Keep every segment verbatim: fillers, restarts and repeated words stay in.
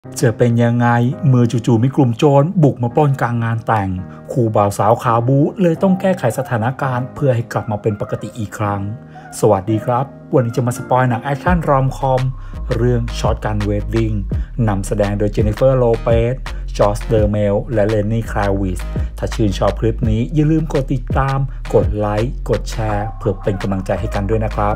จะเป็นยังไงเมื่อจู่ๆมีกลุ่มโจรบุกมาปล้นกลางงานแต่งคู่บ่าวสาวขาบูเลยต้องแก้ไขสถานการณ์เพื่อให้กลับมาเป็นปกติอีกครั้งสวัสดีครับวันนี้จะมาสปอยหนังแอคชั่นรอมคอมเรื่องช็อตกันเวดดิ้งนำแสดงโดยเจนนิเฟอร์โลเปซจอร์จเดอร์เมลและเลนนี่คลาวิสถ้าชื่นชอบคลิปนี้อย่าลืมกดติดตามกดไลค์กดแชร์เพื่อเป็นกำลังใจให้กันด้วยนะครับ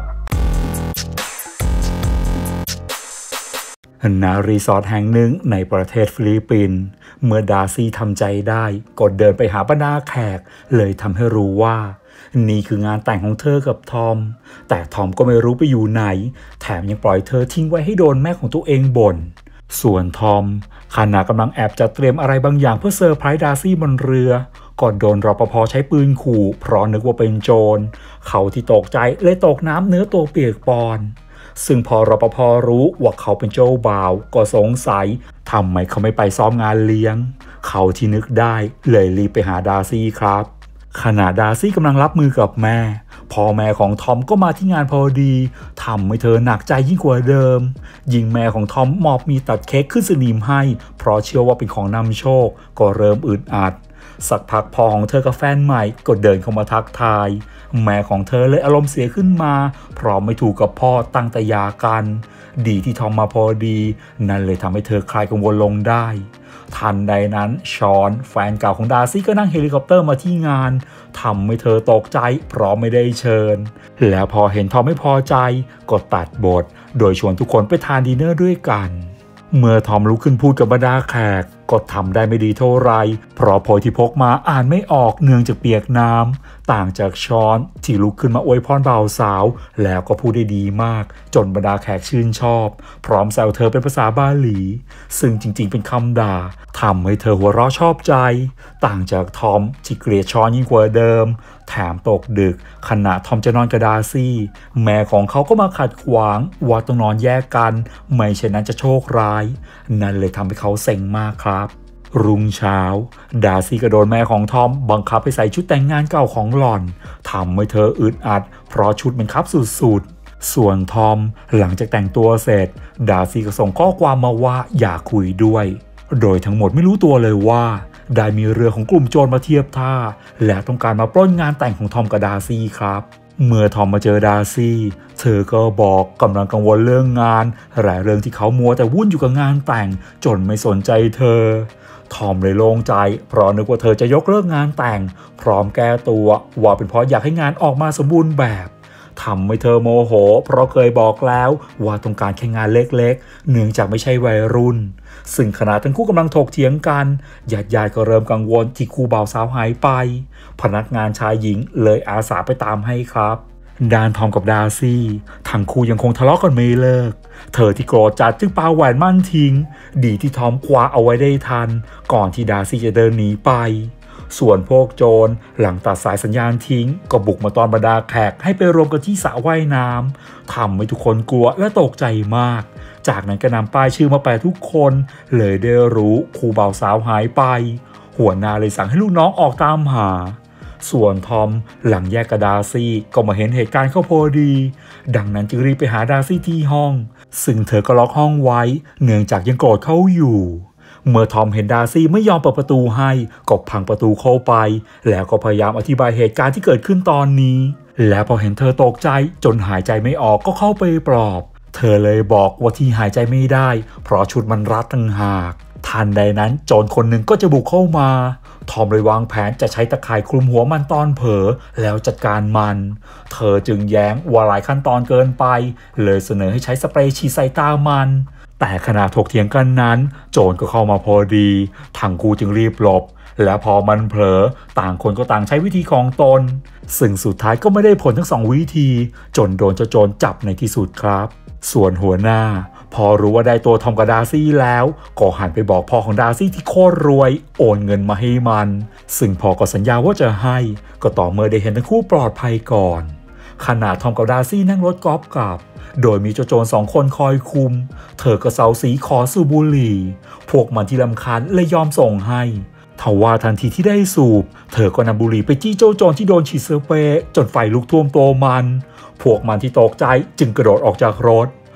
ณรีสอร์ทแห่งหนึ่งในประเทศฟิลิปปินส์เมื่อดาร์ซี่ทำใจได้ก็เดินไปหาบรรดาแขกเลยทำให้รู้ว่านี่คืองานแต่งของเธอกับทอมแต่ทอมก็ไม่รู้ไปอยู่ไหนแถมยังปล่อยเธอทิ้งไว้ให้โดนแม่ของตัวเองบ่นส่วนทอมขณะกำลังแอบจัดเตรียมอะไรบางอย่างเพื่อเซอร์ไพรส์ดาร์ซี่บนเรือก่อนโดนรปภใช้ปืนขู่เพราะนึกว่าเป็นโจรเขาที่ตกใจเลยตกน้ำเนื้อตัวเปียกปอนซึ่งพอรปภรู้ว่าเขาเป็นเจ้าบ่าวก็สงสัยทำไมเขาไม่ไปซ้อมงานเลี้ยงเขาที่นึกได้เลยรีบไปหาดาร์ซี่ครับขณะดาร์ซี่กำลังรับมือกับแม่พ่อแม่ของทอมก็มาที่งานพอดีทำให้เธอหนักใจยิ่งกว่าเดิมยิ่งแม่ของทอมมอบมีตัดเค้กขึ้นสนิมให้เพราะเชื่อว่าเป็นของนำโชคก็เริ่มอึดอัดสักพักพ่อของเธอกับแฟนใหม่ก็เดินเข้ามาทักทายแม่ของเธอเลยอารมณ์เสียขึ้นมาเพราะไม่ถูกกับพ่อตั้งแต่หย่ากันดีที่ทอมมาพอดีนั่นเลยทำให้เธอคลายกังวลลงได้ทันใดนั้นชอนแฟนเก่าของดาร์ซี่ก็นั่งเฮลิคอปเตอร์มาที่งานทำให้เธอตกใจเพราะไม่ได้เชิญแล้วพอเห็นทอมไม่พอใจก็ตัดบทโดยชวนทุกคนไปทานดินเนอร์ด้วยกันเมื่อทอมลุกขึ้นพูดกับบรรดาแขกก็ทำได้ไม่ดีเท่าไรเพราะโพยที่พกมาอ่านไม่ออกเนื่องจากเปียกน้ำต่างจากชอนที่ลุกขึ้นมาอวยพรบ่าวสาวแล้วก็พูดได้ดีมากจนบรรดาแขกชื่นชอบพร้อมแซวเธอเป็นภาษาบาหลีซึ่งจริงๆเป็นคำด่าทำให้เธอหัวเราะชอบใจต่างจากทอมที่เกลียดชอนยิ่งกว่าเดิมแถมตกดึกขณะทอมจะนอนกับดาร์ซี่แม่ของเขาก็มาขัดขวางว่าต้องนอนแยกกันไม่เช่นนั้นจะโชคร้ายนั่นเลยทำให้เขาเซ็งมากครับรุ่งเช้าดาร์ซี่ก็โดนแม่ของทอมบังคับให้ใส่ชุดแต่งงานเก่าของหล่อนทำให้เธออึดอัดเพราะชุดมันคับสุดๆส่วนทอมหลังจากแต่งตัวเสร็จดาร์ซี่ก็ส่งข้อความมาว่าอยากคุยด้วยโดยทั้งหมดไม่รู้ตัวเลยว่าได้มีเรือของกลุ่มโจรมาเทียบท่าและต้องการมาปล้นงานแต่งของทอมกับดาร์ซี่ครับเมื่อทอมมาเจอดาร์ซี่เธอก็บอกกำลังกังวลเรื่องงานและเรื่องที่เขามัวแต่วุ่นอยู่กับงานแต่งจนไม่สนใจเธอทอมเลยโล่งใจเพราะนึกว่าเธอจะยกเลิกงานแต่งพร้อมแก้ตัวว่าเป็นเพราะอยากให้งานออกมาสมบูรณ์แบบทำให้เธอโมโหเพราะเคยบอกแล้วว่าต้องการแค่งานเล็กๆเนื่องจากไม่ใช่วัยรุ่นซึ่งขณะทั้งคู่กำลังถกเถียงกันญาติญาติก็เริ่มกังวลที่คู่บ่าวสาวหายไปพนักงานชายหญิงเลยอาสาไปตามให้ครับด้านทอมกับดาร์ซี่ทั้งคู่ยังคงทะเลาะกันไม่เลิกเธอที่โกรธจัดจึงปาแหวนมั่นทิ้งดีที่ทอมคว้าเอาไว้ได้ทันก่อนที่ดาร์ซี่จะเดินหนีไปส่วนพวกโจรหลังตัดสายสัญญาณทิ้งก็บุกมาตอนบรรดาแขกให้ไปรวมกันที่สระว่ายน้ำทำให้ทุกคนกลัวและตกใจมากจากนั้นก็นำป้ายชื่อมาแปะทุกคนเลยได้รู้คู่บ่าวสาวหายไปหัวหน้าเลยสั่งให้ลูกน้องออกตามหาส่วนทอมหลังแยกกับดาร์ซี่ก็มาเห็นเหตุการณ์เข้าพอดีดังนั้นจึงรีบไปหาดาร์ซี่ที่ห้องซึ่งเธอก็ล็อกห้องไว้เนื่องจากยังโกรธเขาอยู่เมื่อทอมเห็นดาร์ซี่ไม่ยอมเปิดประตูให้ก็พังประตูเข้าไปแล้วก็พยายามอธิบายเหตุการณ์ที่เกิดขึ้นตอนนี้และพอเห็นเธอตกใจจนหายใจไม่ออกก็เข้าไปปลอบเธอเลยบอกว่าที่หายใจไม่ได้เพราะชุดมันรัดต่างหากทันใดนั้นโจรคนหนึ่งก็จะบุกเข้ามาทอมเลยวางแผนจะใช้ตะข่ายคลุมหัวมันตอนเผลอแล้วจัดการมันเธอจึงแย้งว่าหลายขั้นตอนเกินไปเลยเสนอให้ใช้สเปรย์ฉีดใส่ตามันแต่ขณะถกเถียงกันนั้นโจรก็เข้ามาพอดีทั้งคู่จึงรีบหลบและพอมันเผลอต่างคนก็ต่างใช้วิธีของตนซึ่งสุดท้ายก็ไม่ได้ผลทั้งสองวิธีจนโดนเจ้าโจรจับในที่สุดครับส่วนหัวหน้าพอรู้ว่าได้ตัวทอมกับดาร์ซี่แล้วก็หันไปบอกพ่อของดาร์ซี่ที่โคตรรวยโอนเงินมาให้มันซึ่งพ่อก็สัญญาว่าจะให้ก็ต่อเมื่อได้เห็นทั้งคู่ปลอดภัยก่อนขณะทอมกับดาร์ซี่นั่งรถกอล์ฟกลับโดยมีโจรสองคนคอยคุมเธอก็เซาซีขอสูบบุหรี่พวกมันที่รำคาญเลยยอมส่งให้ทว่าทันทีที่ได้สูบเธอก็นำบุหรี่ไปจี้เจ้าโจรที่โดนฉีดสเปรย์จนไฟลุกท่วมตัวมันพวกมันที่ตกใจจึงกระโดดออกจากรถ พ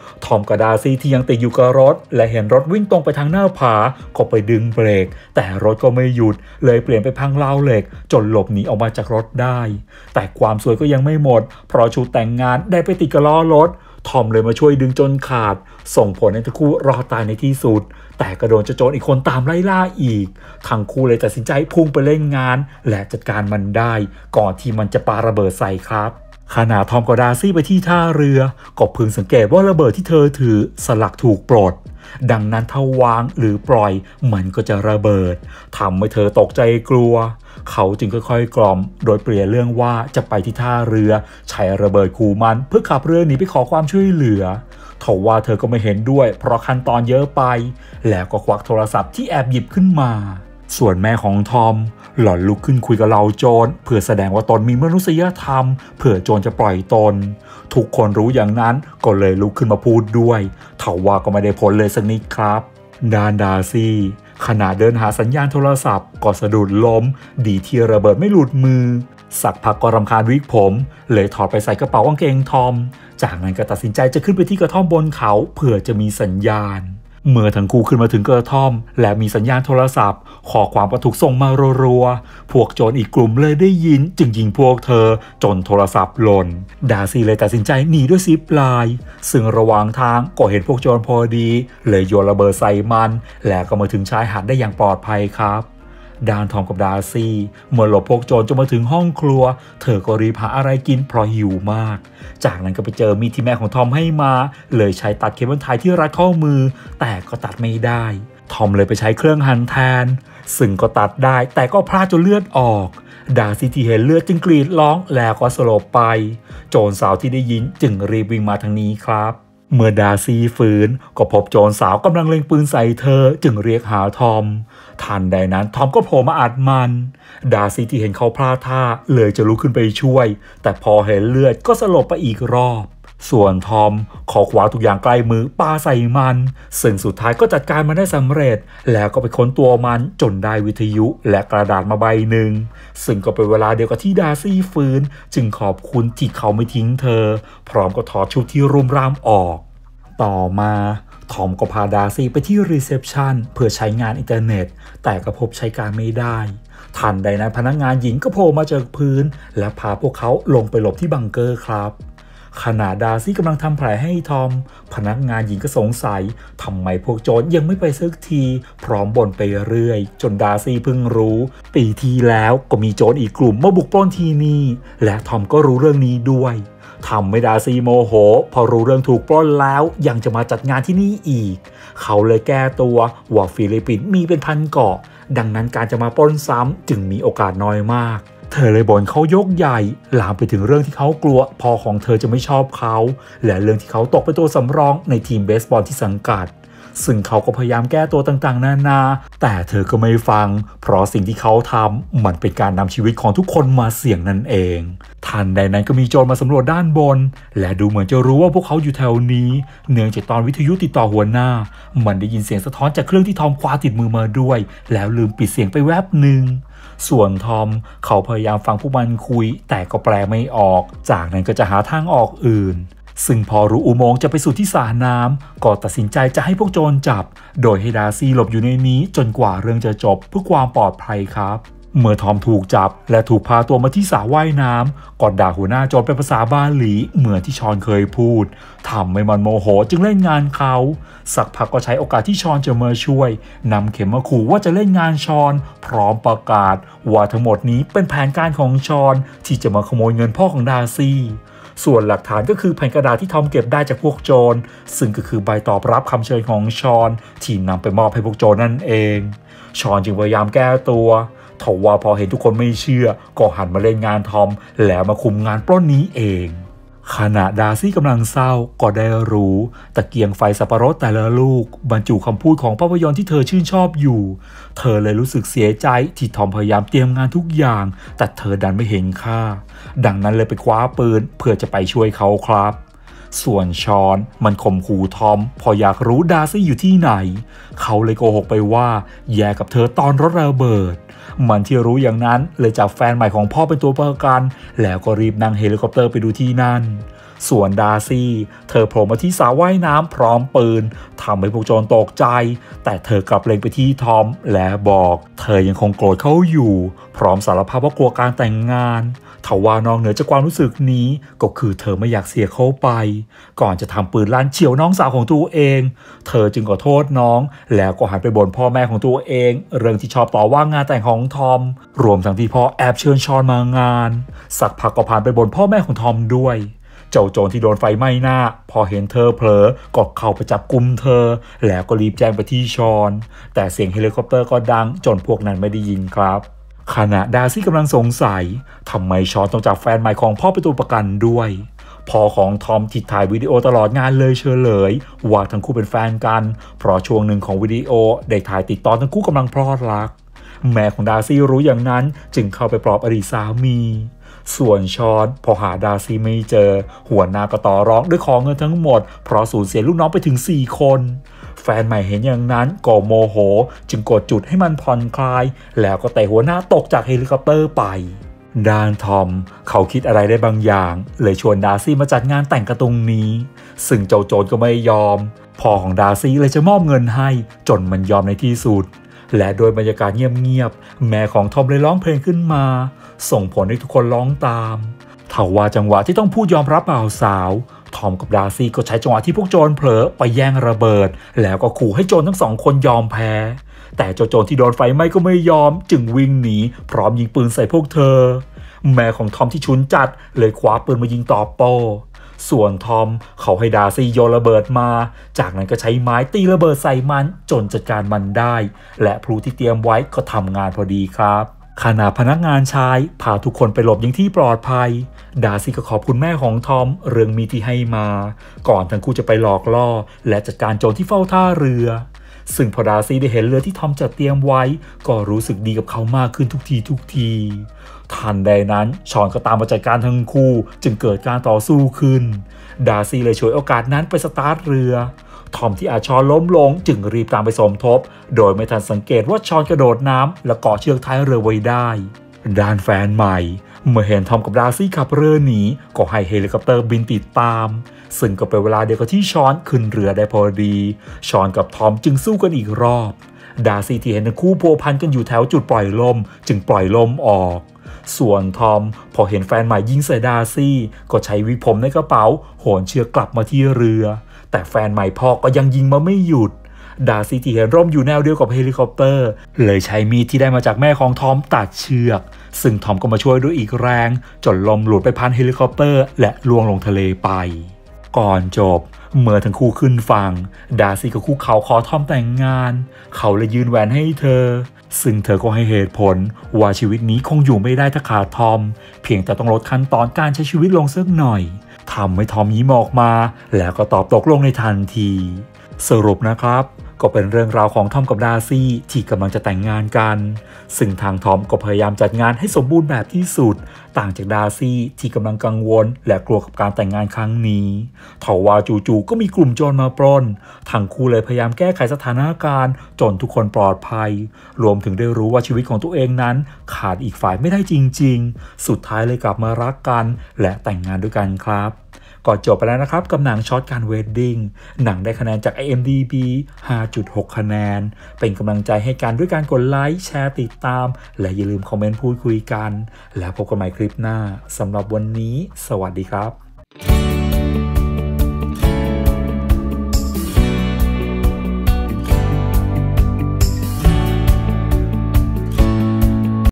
ทอมกับดาร์ซี่ที่ยังติดอยู่กับรถและเห็นรถวิ่งตรงไปทางหน้าผาก็ไปดึงเบรกแต่รถก็ไม่หยุดเลยเปลี่ยนไปพังราวเหล็กจนหลบหนีออกมาจากรถได้แต่ความสวยก็ยังไม่หมดเพราะชุดแต่งงานได้ไปติดกับล้อรถทอมเลยมาช่วยดึงจนขาดส่งผลให้ทั้งคู่รอดตายในที่สุดแต่ก็โดนโจรอีกคนตามไล่ล่าอีกทั้งคู่เลยตัดสินใจพุ่งไปเล่นงานและจัดการมันได้ก่อนที่มันจะปาระเบิดใส่ครับขณะทอมกับดาร์ซี่ไปที่ท่าเรือก็พึงสังเกตว่าระเบิดที่เธอถือสลักถูกปลดดังนั้นถ้าวางหรือปล่อยมันก็จะระเบิดทำให้เธอตกใจกลัวเขาจึงค่อยๆกล่อมโดยเปลี่ยนเรื่องว่าจะไปที่ท่าเรือใช้ระเบิดขู่มันเพื่อขับเรือหนีไปขอความช่วยเหลือทว่าเธอก็ไม่เห็นด้วยเพราะขั้นตอนเยอะไปแล้วก็ควักโทรศัพท์ที่แอบหยิบขึ้นมาส่วนแม่ของทอมหล่อนลุกขึ้นคุยกับเหล่าโจรเพื่อแสดงว่าตนมีมนุษยธรรมเผื่อโจรจะปล่อยตนทุกคนรู้อย่างนั้นก็เลยลุกขึ้นมาพูดด้วยทว่าก็ไม่ได้ผลเลยสักนิดครับด้านดาร์ซี่ขณะเดินหาสัญญาณโทรศัพท์ก็สะดุดล้มดีที่ระเบิดไม่หลุดมือสักพักก็รำคาญวิกผมเลยถอดไปใส่กระเป๋ากางเกงทอมจากนั้นก็ตัดสินใจจะขึ้นไปที่กระท่อมบนเขาเพื่อจะมีสัญญาณเมื่อทั้งคู่ขึ้นมาถึงกระท่อมและมีสัญญาณโทรศัพท์ข้อความก็ถูกส่งมารัวๆพวกโจรอีกกลุ่มเลยได้ยินจึงยิงพวกเธอจนโทรศัพท์หล่นดาร์ซี่เลยตัดสินใจหนีด้วยซิปไลน์ซึ่งระหว่างทางก็เห็นพวกโจรพอดีเลยโยนระเบิดใส่มันแล้วก็มาถึงชายหาดได้อย่างปลอดภัยครับด้านทอมกับดาร์ซี่เมื่อหลบพวกโจรจนมาถึงห้องครัวเธอก็รีบหาอะไรกินเพราะหิวมากจากนั้นก็ไปเจอมีดที่แม่ของทอมให้มาเลยใช้ตัดเคเบิลไทที่รัดข้อมือแต่ก็ตัดไม่ได้ทอมเลยไปใช้เครื่องหั่นแทนซึ่งก็ตัดได้แต่ก็พลาดจนเลือดออกดาร์ซี่ที่เห็นเลือดจึงกรีดร้องแล้วก็สลบไปโจรสาวที่ได้ยินจึงรีบวิ่งมาทางนี้ครับเมื่อดาร์ซี่ฟื้นก็พบโจรสาวกำลังเล็งปืนใส่เธอจึงเรียกหาทอมทันใดนั้นทอมก็โผล่มาอัดมันดาร์ซี่ที่เห็นเขาพลาดท่าเลยจะลุกขึ้นไปช่วยแต่พอเห็นเลือดก็สลบไปอีกรอบส่วนทอมขอคว้าทุกอย่างใกล้มือปาใส่มันซึ่งสุดท้ายก็จัดการมันได้สำเร็จแล้วก็ไปค้นตัวมันจนได้วิทยุและกระดาษมาใบหนึ่งซึ่งก็เป็นเวลาเดียวกับที่ดาร์ซี่ฟื้นจึงขอบคุณที่เขาไม่ทิ้งเธอพร้อมกับถอดชุดที่รุมร่ามออกต่อมาทอมก็พาดาร์ซี่ไปที่รีเซพชันเพื่อใช้งานอินเทอร์เน็ตแต่ก็พบใช้การไม่ได้ทันใดนั้นพนักงานหญิงก็โผล่มาจากพื้นและพาพวกเขาลงไปหลบที่บังเกอร์ครับขณะดาร์ซี่กำลังทำแผลให้ทอมพนักงานหญิงก็สงสัยทำไมพวกโจรยังไม่ไปสักทีพร้อมบ่นไปเรื่อยจนดาร์ซี่เพิ่งรู้ปีที่แล้วก็มีโจรอีกกลุ่มมาบุกปล้นที่นี่และทอมก็รู้เรื่องนี้ด้วยทำให้ดาร์ซี่โมโหพอรู้เรื่องถูกปล้นแล้วยังจะมาจัดงานที่นี่อีกเขาเลยแก้ตัวว่าฟิลิปปินส์มีเป็นพันเกาะดังนั้นการจะมาปล้นซ้ำจึงมีโอกาสน้อยมากเธอเลยบ่นเขายกใหญ่ลามไปถึงเรื่องที่เขากลัวพ่อของเธอจะไม่ชอบเขาและเรื่องที่เขาตกเป็นตัวสำรองในทีมเบสบอลที่สังกัดซึ่งเขาก็พยายามแก้ตัวต่างๆนานาแต่เธอก็ไม่ฟังเพราะสิ่งที่เขาทำมันเป็นการนำชีวิตของทุกคนมาเสี่ยงนั่นเองทันใดนั้นก็มีโจรมาสำรวจด้านบนและดูเหมือนจะรู้ว่าพวกเขาอยู่แถวนี้เนื่องจากตอนวิทยุติดต่อหัวหน้ามันได้ยินเสียงสะท้อนจากเครื่องที่ทอมคว้าติดมือมาด้วยแล้วลืมปิดเสียงไปแวบหนึ่งส่วนทอมเขาพยายามฟังพวกมันคุยแต่ก็แปลไม่ออกจากนั้นก็จะหาทางออกอื่นซึ่งพอรู้อุโมงค์จะไปสู่ที่สระน้ำก็ตัดสินใจจะให้พวกโจรจับโดยให้ดาร์ซี่หลบอยู่ในนี้จนกว่าเรื่องจะจบเพื่อความปลอดภัยครับเมื่อทอมถูกจับและถูกพาตัวมาที่สระว่ายน้ำก็ด่าหัวหน้าโจรเป็นภาษาบาหลีเหมือนที่ชอนเคยพูดทำให้มันโมโหจึงเล่นงานเขาสักพักก็ใช้โอกาสที่ชอนจะมาช่วยนำเข็มมาขู่ว่าจะเล่นงานชอนพร้อมประกาศว่าทั้งหมดนี้เป็นแผนการของชอนที่จะมาขโมยเงินพ่อของดาร์ซี่ส่วนหลักฐานก็คือแผ่นกระดาษที่ทอมเก็บได้จากพวกโจรซึ่งก็คือใบตอบรับคำเชิญของชอนที่นำไปมอบให้พวกโจรนั่นเองชอนจึงพยายามแก้ตัวทว่าพอเห็นทุกคนไม่เชื่อก็หันมาเล่นงานทอมแล้วมาคุมงานปล้นนี้เองขณะดาร์ซี่กำลังเศร้าก็ได้รู้ตะเกียงไฟสับปะรดแต่ละลูกบรรจุคำพูดของภาพยนตร์ที่เธอชื่นชอบอยู่เธอเลยรู้สึกเสียใจที่ทอมพยายามเตรียมงานทุกอย่างแต่เธอดันไม่เห็นค่าดังนั้นเลยไปคว้าปืนเพื่อจะไปช่วยเขาครับส่วนชอนมันข่มขู่ทอมพออยากรู้ดาร์ซี่อยู่ที่ไหนเขาเลยโกหกไปว่าแยกกับเธอตอนรถระเบิดมันที่รู้อย่างนั้นเลยจับแฟนใหม่ของพ่อเป็นตัวประกันแล้วก็รีบนั่งเฮลิคอปเตอร์ไปดูที่นั่นส่วนดาร์ซี่เธอโผล่มาที่สระว่ายน้ำพร้อมปืนทำให้พวกโจรตกใจแต่เธอกลับเล็งไปที่ทอมและบอกเธอยังคงโกรธเขาอยู่พร้อมสารภาพว่ากลัวการแต่งงานทว่านอกเหนือจากความรู้สึกนี้ก็คือเธอไม่อยากเสียเขาไปก่อนจะทำปืนลั่นเฉี่ยวน้องสาวของตัวเองเธอจึงขอโทษน้องแล้วก็หันไปบ่นพ่อแม่ของตัวเองเรื่องที่ชอบต่อว่างานแต่งของทอมรวมทั้งที่พ่อแอบเชิญชอนมางานสักพักก็ผ่านไปบ่นพ่อแม่ของทอมด้วยเจ้าโจรที่โดนไฟไหม้หน้าพอเห็นเธอเผลอก็เข้าไปจับกุมเธอแล้วก็รีบแจ้งไปที่ชอนแต่เสียงเฮลิคอปเตอร์ก็ดังจนพวกนั้นไม่ได้ยินครับขณะดาร์ซี่กำลังสงสัยทำไมชอนต้องจับแฟนใหม่ของพ่อเป็นตัวประกันด้วยพ่อของทอมที่ถ่ายวิดีโอตลอดงานเลยเฉลยว่าทั้งคู่เป็นแฟนกันเพราะช่วงหนึ่งของวิดีโอได้ถ่ายติดตอนทั้งคู่กำลังพลอดรักแม่ของดาร์ซี่รู้อย่างนั้นจึงเข้าไปปลอบอดีตสามีส่วนชอนพอหาดาร์ซี่ไม่เจอหัวหน้าก็ต่อร้องด้วยขอเงินทั้งหมดเพราะสูญเสียลูกน้องไปถึงสี่คนแฟนใหม่เห็นอย่างนั้นก็โมโหจึงกดจุดให้มันผ่อนคลายแล้วก็เตะหัวหน้าตกจากเฮลิคอปเตอร์ไปด้านทอมเขาคิดอะไรได้บางอย่างเลยชวนดาร์ซี่มาจัดงานแต่งกันตรงนี้ซึ่งเจ้าโจรก็ไม่ยอมพ่อของดาร์ซี่เลยจะมอบเงินให้จนมันยอมในที่สุดและโดยบรรยากาศเงียบๆแม่ของทอมเลยร้องเพลงขึ้นมาส่งผลให้ทุกคนร้องตามทว่าจังหวะที่ต้องพูดยอมรับบ่าวสาวทอมกับดาร์ซี่ก็ใช้จังหวะที่พวกโจรเผลอไปแย่งระเบิดแล้วก็ขู่ให้โจรทั้งสองคนยอมแพ้แต่เจ้าโจรที่โดนไฟไหม้ก็ไม่ยอมจึงวิ่งหนีพร้อมยิงปืนใส่พวกเธอแม่ของทอมที่ชุนจัดเลยคว้าปืนมายิงตอบโต้ส่วนทอมเขาให้ดาร์ซี่โยนระเบิดมาจากนั้นก็ใช้ไม้ตีระเบิดใส่มันจนจัดการมันได้และพลูที่เตรียมไว้ก็ทำงานพอดีครับขณะพนักงานชายพาทุกคนไปหลบยังที่ปลอดภัยดาร์ซี่ก็ขอบคุณแม่ของทอมเรื่องมีที่ให้มาก่อนทั้งคู่จะไปหลอกล่อและจัดการโจรที่เฝ้าท่าเรือซึ่งพอดาร์ซี่ได้เห็นเรือที่ทอมจัดเตรียมไว้ก็รู้สึกดีกับเขามากขึ้นทุกทีทุกทีทันใดนั้นชอนก็ตามมาจัดการทั้งคู่จึงเกิดการต่อสู้ขึ้นดาร์ซี่เลยฉวยโอกาสนั้นไปสตาร์ทเรือทอมที่อาจชอนล้มลงจึงรีบตามไปสมทบโดยไม่ทันสังเกตว่าชอนกระโดดน้ำและเกาะเชือกท้ายเรือไว้ได้ด้านแฟนใหม่เมื่อเห็นทอมกับดาร์ซี่ขับเรือหนีก็ให้เฮลิคอปเตอร์บินติดตามซึ่งก็เป็นเวลาเดียวกับที่ชอนขึ้นเรือได้พอดีชอนกับทอมจึงสู้กันอีกรอบดาร์ซี่ที่เห็นทั้งคู่พัวพันกันอยู่แถวจุดปล่อยลมจึงปล่อยลมออกส่วนทอมพอเห็นแฟนใหม่ยิงใส่ดาร์ซี่ก็ใช้วิกผมในกระเป๋าโหนเชือกกลับมาที่เรือแต่แฟนใหม่พ่อก็ยังยิงมาไม่หยุดดาร์ซี่ที่เห็นร่มอยู่แนวเดียวกับเฮลิคอปเตอร์เลยใช้มีดที่ได้มาจากแม่ของทอมตัดเชือกซึ่งทอมก็มาช่วยด้วยอีกแรงจนลมหลุดไปพันเฮลิคอปเตอร์และล่วงลงทะเลไปก่อนจบเมื่อทั้งคู่ขึ้นฝั่งดาร์ซี่ก็คุกเข่าขอทอมแต่งงานเขาเลยยืนแหวนให้เธอซึ่งเธอก็ให้เหตุผลว่าชีวิตนี้คงอยู่ไม่ได้ถ้าขาดทอมเพียงแต่ต้องลดขั้นตอนการใช้ชีวิตลงสักหน่อยทำให้ทอมยิ้มออกมาแล้วก็ตอบตกลงในทันทีสรุปนะครับก็เป็นเรื่องราวของทอมกับดาร์ซี่ที่กำลังจะแต่งงานกันซึ่งทางทอมก็พยายามจัดงานให้สมบูรณ์แบบที่สุดต่างจากดาร์ซี่ที่กำลังกังวลและกลัวกับการแต่งงานครั้งนี้ทว่าจู่ๆก็มีกลุ่มโจรมาปล้นทั้งคู่เลยพยายามแก้ไขสถานการณ์จนทุกคนปลอดภัยรวมถึงได้รู้ว่าชีวิตของตัวเองนั้นขาดอีกฝ่ายไม่ได้จริงๆสุดท้ายเลยกลับมารักกันและแต่งงานด้วยกันครับก็จบไปแล้วนะครับกับหนังช็อตการเวดดิ้งหนังได้คะแนนจาก ไอ เอ็ม ดี บี ห้าจุดหก คะแนนเป็นกำลังใจให้กันด้วยการกดไลค์แชร์ติดตามและอย่าลืมคอมเมนต์พูดคุยกันแล้วพบกันใหม่คลิปหน้าสำหรับวันนี้สวัสดีครับ